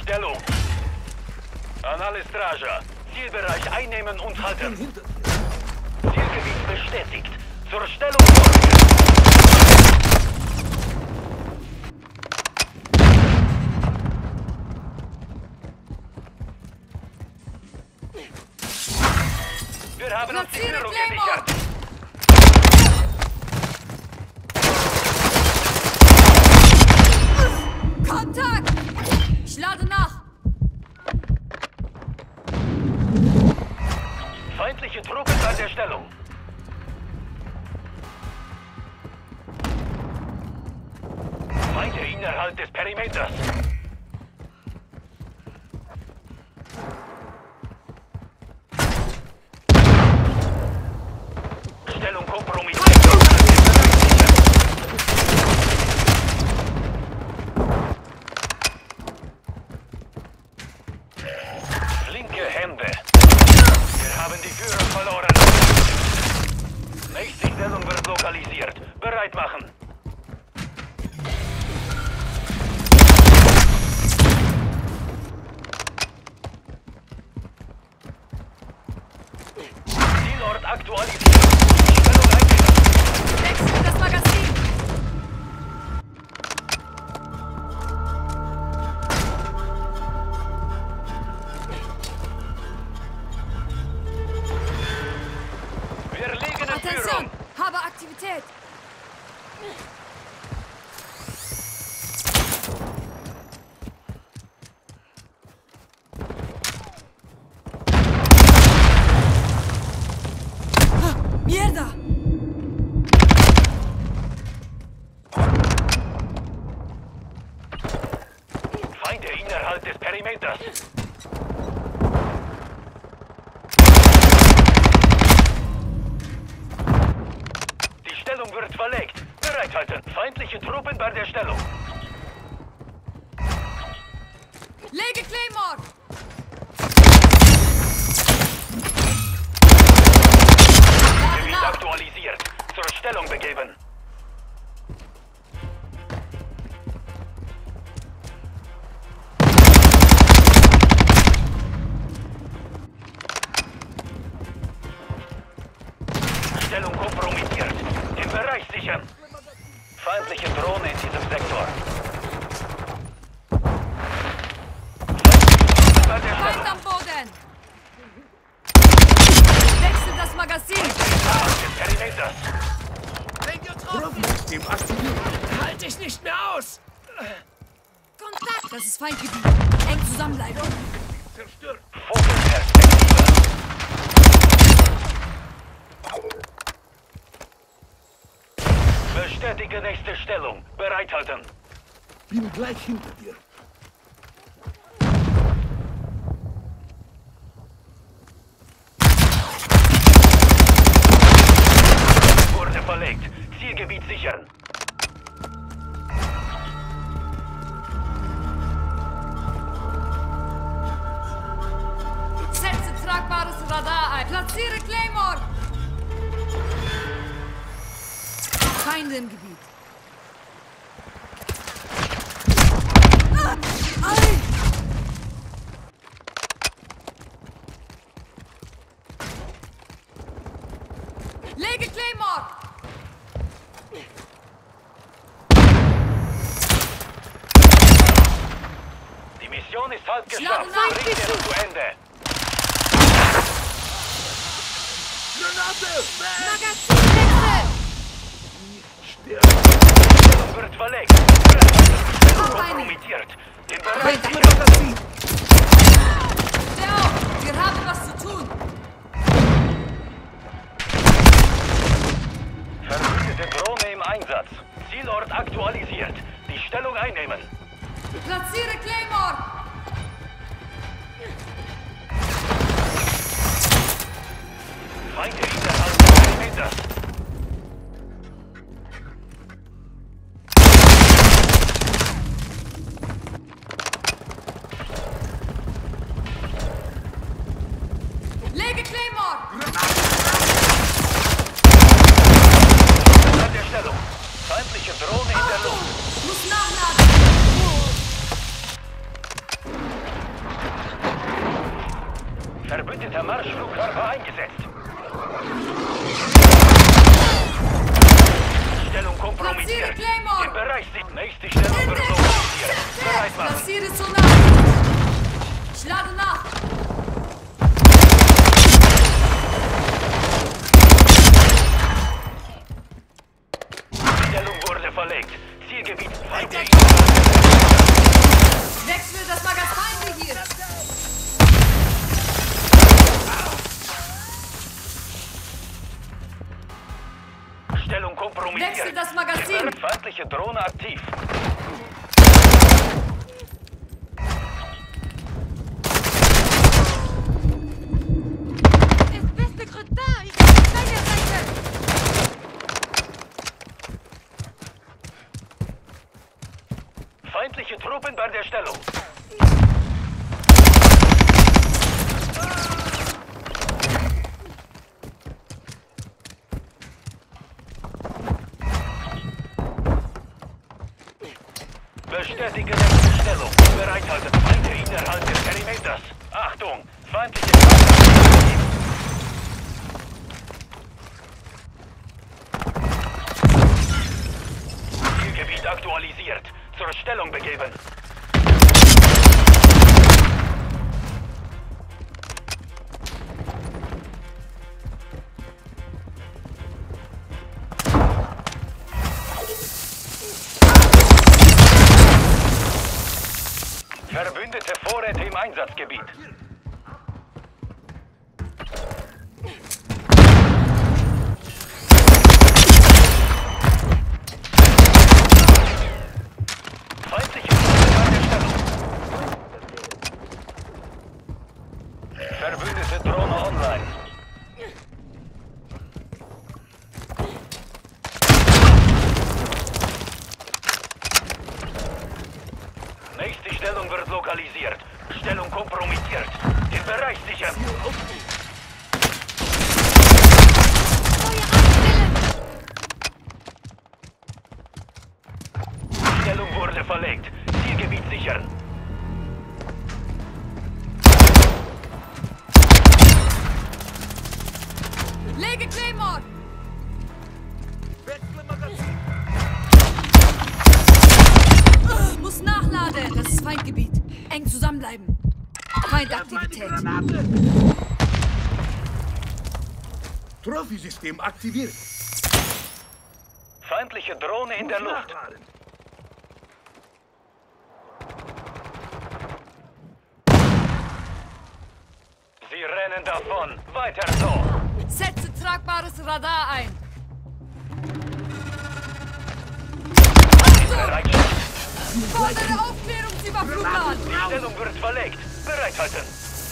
Stellung. An alle Strager. Zielbereich einnehmen und halten. Zielgebiet bestätigt. Zur Stellung vorgehen. Wir haben uns die Führung gesichert. Kontakt! Ich lade nach. Feindliche Truppen an der Stellung. Feinde innerhalb des Perimeters. Stellung kompromittiert. Linke Hände. Wir haben die Führung verloren. Nächste Stellung wird lokalisiert. Bereit machen. Zielort aktualisiert. Stellung eingenommen. Wechsel das Magazin. Wir liegen in Attention! Führung. Habe Aktivität. Mierda! Feinde innerhalb des Perimeters. Die Stellung wird verlegt. Bereithalten. Feindliche Truppen bei der Stellung. Lege Claymore! Gebiet aktualisiert. Zur Stellung begeben. Stellung kompromittiert. Den Bereich sichern. Feindliche Drohne in diesem Sektor. Feindliche Truppen bei der Feind Stellung. am Boden! Wechsel das Magazin! Innerhalb des Perimeters. System aktiviert. Halte ich nicht mehr aus! Kontakt! Das ist Feindgebiet. Eng zusammenbleiben. Zerstört! Vogelperspektive. Bestätige nächste Stellung. Bereithalten. Bin gleich hinter dir. Wurde verlegt. Zielgebiet sichern. Setze tragbares Radar ein. Platziere Claymore! Feinde im Gebiet. Ei! Lege Claymore! Die Mission ist halb Schlagen geschafft. ein, Bringt bist es du. zu Ende. Granate! Magazinwechsel! Stellung wird verlegt. Stellung kompromittiert. Den Bereich sichern. Steh auf! Wir haben was zu tun! Verwüstete Drohne im Einsatz. Zielort aktualisiert. Die Stellung einnehmen. Platziere Claymore! Feinde innerhalb des Perimeters. Lege Claymore! An der Stellung. Feindliche Drohne in der Luft. Muss nachladen! kompromittiert. Claymore! Im Bereich sich. Nächste Stellung wird lokalisiert. Bereit machen. Platziere Sonar! Ich lade nach! Stellung wurde verlegt. Zielgebiet feindlich. Wechsle das Magazin hier! Stellung kompromittiert. Wechsel das Magazin! Feindliche Drohne aktiv. Es beste Cretin! Ich habe keine Seite! Feindliche Truppen bei der Stellung. Bestätige letzte Stellung. Bereithalten. Feinde innerhalb des Perimeters. Achtung! Feindliche Truppen. Zielgebiet aktualisiert. Zur Stellung begeben. Verbündete Vorräte im Einsatzgebiet. Feindliche Truppen an der Stellung. Verbündete Drohne online. Nächste Stellung wird lokalisiert. Stellung kompromittiert. Den Bereich sichern. Stellung wurde verlegt. Zielgebiet sichern. Lege Claymore! Wechsle Magazin. Muss nachladen! Das ist Feindgebiet. Eng zusammenbleiben. Feindaktivität. Granate. Trophy-System aktiviert. Feindliche Drohne in der Luft. Nachladen. Sie rennen davon. Weiter so. Setze tragbares Radar ein. Bereitschaft. Fordere Aufklärungsüberflug an! Die Stellung wird verlegt. Bereithalten.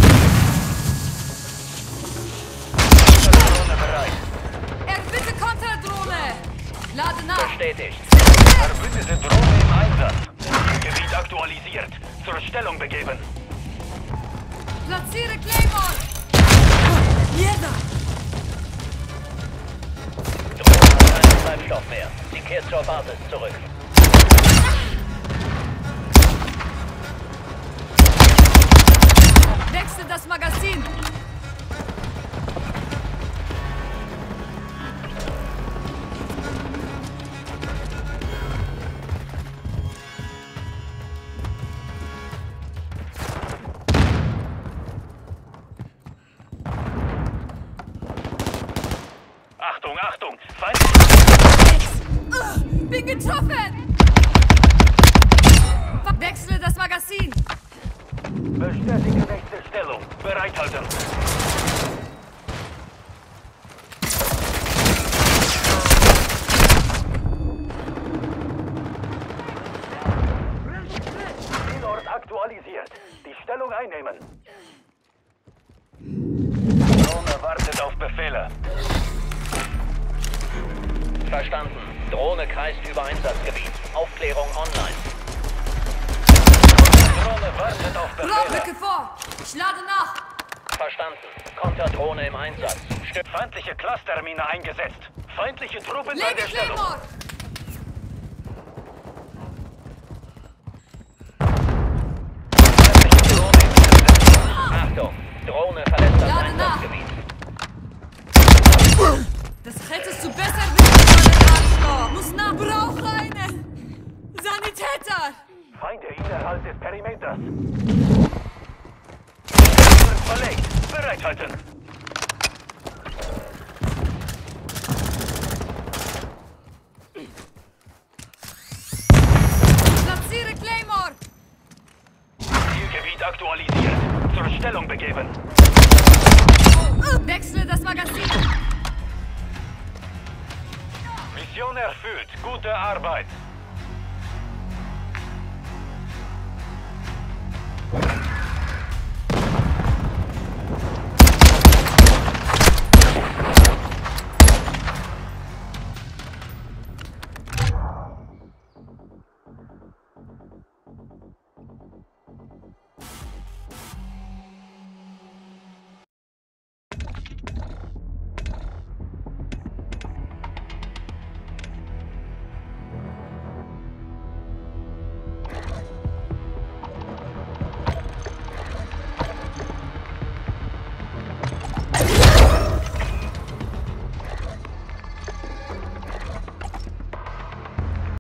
Drohne bereit. Erbitte Konterdrohne! Lade nach! Bestätigt. Verbündete Drohne im Einsatz. Gebiet aktualisiert. Zur Stellung begeben. Platziere Claymore! Mierda! Drohne hat keinen Treibstoff mehr. Sie kehrt zur Basis zurück. Wechsel das Magazin! Achtung, Achtung! Feind! Bin getroffen! Wechsle das Magazin! Bestätige nächste Stellung. Bereithalten. Zielort aktualisiert. Die Stellung einnehmen. Drohne wartet auf Befehle. Verstanden. Drohne kreist über Einsatzgebiet. Aufklärung online. Drohne wartet auf Befehle. Rücke vor! Ich lade nach! Verstanden. Konterdrohne im Einsatz. Feindliche Clustermine eingesetzt. Feindliche Truppen bei Lege der Stellung. Claymore! Feindliche Drohne eingesetzt. Achtung. Drohne verlässt das Lade nach. Einsatzgebiet. Das hättest du besser wissen sollen, Arschloch! Muss Na, brauche einen! Sanitäter! Feinde innerhalb des Perimeters. Verlegt. Bereithalten. Platziere Claymore! Zielgebiet aktualisiert. Zur Stellung begeben. Wechsle das Magazin! Mission erfüllt. Gute Arbeit.